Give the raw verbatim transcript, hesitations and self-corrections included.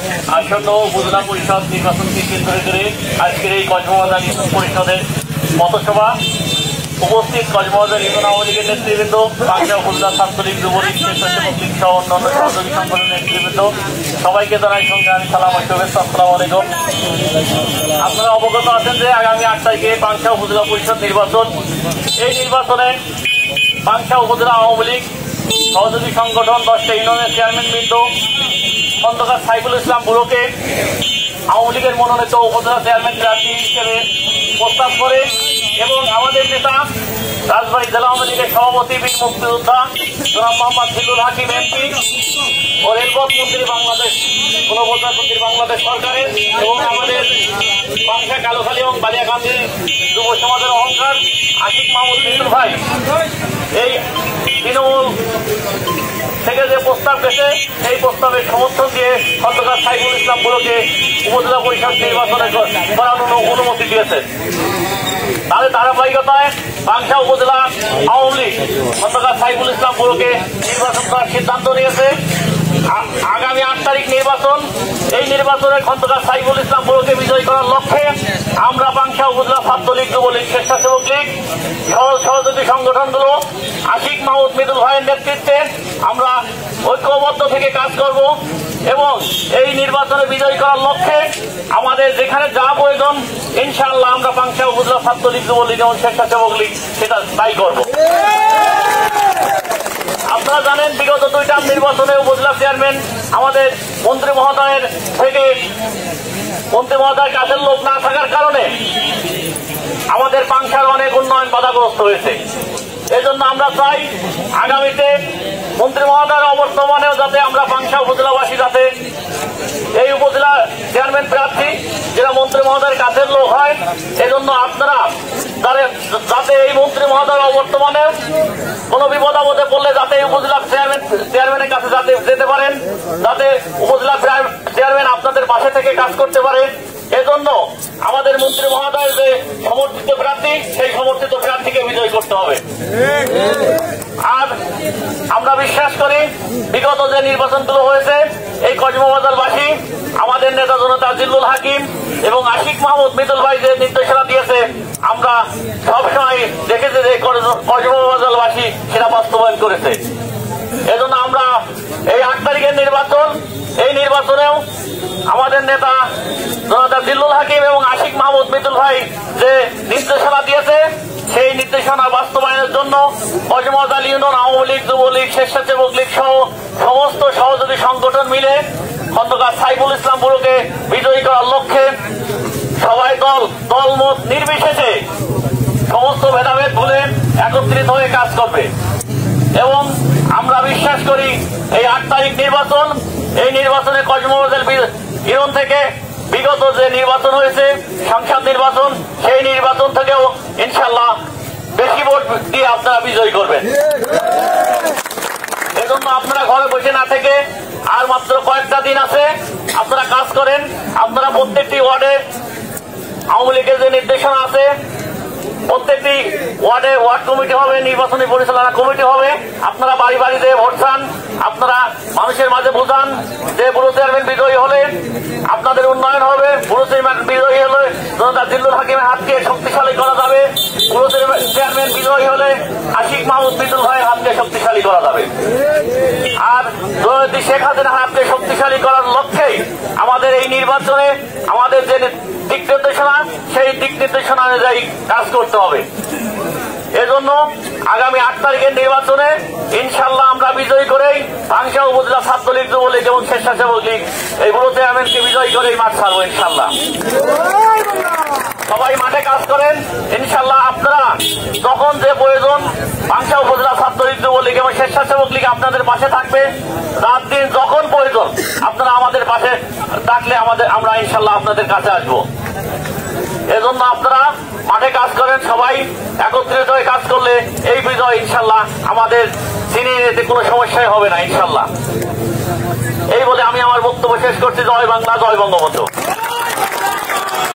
আসন্ন উপজেলা পরিষদ নির্বাচনকে কেন্দ্র করে আজকের এই কক্সবাজার ইউনিয়ন পরিষদের পথসভা উপস্থিত কক্সবাজার ইউনিয়ন আওয়ামী লীগের নেতৃবৃন্দ, পাংশা উপজেলা ছাত্রলীগ, যুবলীগ, স্বেচ্ছাসেবক লীগ সহ অন্যান্য সহযোগী সংগঠনের নেতৃবৃন্দ, সবাইকে জানাই সংগ্রামী সালাম ও শুভেচ্ছা। আসসালামু আলাইকুম। আপনারা অবগত আছেন যে আগামী আট তারিখে পাংশা উপজেলা পরিষদ নির্বাচন। এই নির্বাচনে পাংশা উপজেলা আওয়ামী লীগ সহযোগী সংগঠন দশটা ইউনিয়নের চেয়ারম্যান বৃন্দ খন্দকার সাইফুল ইসলাম বুড়োকে আওয়ামী লীগের মনোনীত উপজেলা চেয়ারম্যান প্রার্থী হিসেবে প্রস্তাব করে এবং আমাদের নেতা রাজবাড়ী জেলা আওয়ামী লীগের সভাপতি বীর মুক্তিযোদ্ধা জনাব মোহাম্মদ জিল্লুল হাকিম এমপি ও রেলপথ মন্ত্রী বাংলাদেশ পুনঃপ্রধানমন্ত্রী বাংলাদেশ সরকারের এবং আমাদের পাংশা কালোখালী এবং বালিয়াকান্দি যুব সমাজের অহংকার আশিক মাহমুদ মিতুল ভাই এই তৃণমূল থেকে যে প্রস্তাব গেছে সেই প্রস্তাবের সমর্থন দিয়ে খন্দকার সাইফুল ইসলাম বুড়োকে উপজেলা পরিষদ নির্বাচনে করানোর অনুমতি দিয়েছে। তাদের ধারাবাহিকতায় পাংশা উপজেলা আওয়ামী লীগ খন্দকার সাইফুল ইসলাম বুড়োকে নির্বাচন করার সিদ্ধান্ত নিয়েছে। আগামী আট তারিখ নির্বাচন। এই নির্বাচনে খন্দকার সাইফুল ইসলাম বুড়োকে বিজয়ী করার লক্ষ্যে আমরা পাংশা উপজেলা ছাত্রলীগ, যুবলীগ, স্বেচ্ছাসেবক লীগ সহযোগী সংগঠনগুলো আশিক মাহমুদ মিতুল ভাইয়ের নেতৃত্বে আমরা ঐক্যবদ্ধ থেকে কাজ করব এবং এই নির্বাচনে বিজয়ী করার লক্ষ্যে আমাদের যেখানে যা প্রয়োজন ইনশাআল্লাহ আমরা পাংশা উপজেলা ছাত্রলীগ, যুবলীগ এবং স্বেচ্ছাসেবক লীগ সেটা তাই করব। আপনারা জানেন বিগত দুইটা নির্বাচনে উপজেলা চেয়ারম্যান আমাদের মন্ত্রী মহোদয়ের থেকে মন্ত্রী মহোদয়ের কাছের লোক না থাকার কারণে আমাদের পাংশার অনেক উন্নয়ন বাধাগ্রস্ত হয়েছে। এজন্য আমরা চাই আগামীতে মন্ত্রী মহোদয়ের অবর্তমানেও যাতে আমরা পাংশা উপজেলাবাসী যাতে এই উপজেলা চেয়ারম্যান প্রার্থী যেটা মন্ত্রী মহোদয়ের কাছের লোক হয়, এজন্য আপনারা যাতে এই মন্ত্রী মহোদয়ের অবর্তমানে কোন বিপদ আপদে পড়লে যাতে উপজেলা চেয়ারম্যান চেয়ারম্যানের কাছে যাতে যেতে পারেন, যাতে উপজেলা চেয়ারম্যান আপনাদের পাশে থেকে কাজ করতে পারে, এজন্য আমাদের মন্ত্রী মহোদয়ের যে সমর্থিত প্রার্থী সেই সমর্থিত প্রার্থীকে বিজয় করতে হবে। আর আমরা বিশ্বাস করি বিগত যে নির্বাচনগুলো হয়েছে এই কক্সবাজারবাসী আমাদের নেতা জনতা জিল্লুল হাকিম এবং আশিক মাহমুদ মিতুল ভাই যে নির্দেশনা দিয়েছে আমরা সবসময় দেখেছি যে কক্সবাজারবাসী সেটা বাস্তবায়ন করেছে। এজন্য আমরা এই আট তারিখের নির্বাচন, এই নির্বাচনেও আমাদের নেতা জনতা জিল্লুল হাকিম এবং আশিক মাহমুদ মিতুল ভাই যে নির্দেশনা দিয়েছে সেই নির্দেশনা বাস্তবায়নের জন্য কক্সবাজার ইউনিয়ন আওয়ামী লীগ, যুবলীগ, স্বেচ্ছাসেবক লীগ সহ সমস্ত সহযোগী সংগঠন মিলে খন্দকার সাইফুল ইসলাম বুড়োকে বিজয়ী করার লক্ষ্যে সবাই দল দলমত নির্বিশেষে সমস্ত ভেদাভেদ ভুলে একত্রিত হয়ে কাজ করবে এবং আমরা বিশ্বাস করি এই আট তারিখ নির্বাচন, এই নির্বাচনে কক্সবাজার ইউনিয়ন থেকে বিগত যে নির্বাচন হয়েছে সংসদ নির্বাচন, সেই নির্বাচন থেকেও ইনশাল্লাহ বেশি ভোট দিয়ে আপনারা বিজয়ী করবেন। এজন্য আপনারা ঘরে বসে না থেকে আর মাত্র কয়েকটা দিন আছে, আপনারা কাজ করেন। আপনারা প্রত্যেকটি ওয়ার্ডে আওয়ামী লীগের যে নির্দেশনা আছে প্রত্যেকটি ওয়ার্ডে ওয়ার্ড কমিটি হবে, নির্বাচনী পরিচালনা কমিটি হবে। আপনারা বাড়ি বাড়ি দিয়ে ভোট চান, আপনারা মানুষের মাঝে বোঝান যে বুড়ো চেয়ারম্যান বিজয়ী হলে আপনাদের উন্নয়ন হবে, বুড়ো চেয়ারম্যান বিজয়ী হলে জনতা জিল্লুল হাকিমের হাতকে শক্তিশালী করা যাবে, বুড়ো চেয়ারম্যান বিজয়ী হলে আশিক মাহমুদ মিতুল ভাইয়ের হাতকে শক্তিশালী করা যাবে। আর জননেত্রী শেখ হাসিনার হাতকে শক্তিশালী করার লক্ষ্যেই আমাদের এই নির্বাচনে আমাদের যে দিক নির্দেশনা সেই দিক নির্দেশনা অনুযায়ী কাজ করতে হবে। এজন্য আগামী আট তারিখের নির্বাচনে ইনশাল্লাহ আমরা বিজয়ী করেই পাংশা উপজেলা ছাত্রলীগ, যুবলীগ এবং স্বেচ্ছাসেবক লীগ এইগুলো চেয়ারম্যানকে বিজয়ী করেই মাঠ ছাড়বো ইনশাল্লাহ। সবাই মাঠে কাজ করেন ইনশাল্লাহ। আপনারা যখন যে প্রয়োজন পাংশা উপজেলা ছাত্রলীগ, যুবলীগ এবং স্বেচ্ছাসেবক লীগ আপনাদের পাশে থাকবে। রাত দিন যখন প্রয়োজন আপনারা আমাদের পাশে ডাকলে আমাদের আমরা ইনশাল্লাহ আপনাদের কাছে আসবো। এজন্য আপনারা মাঠে কাজ করেন, সবাই একত্রিত হয়ে কাজ করলে এই বিজয় ইনশাল্লাহ আমাদের চিনিয়ে নিতে কোনো সমস্যাই হবে না ইনশাল্লাহ। এই বলে আমি আমার বক্তব্য শেষ করছি। জয় বাংলা, জয় বঙ্গবন্ধু।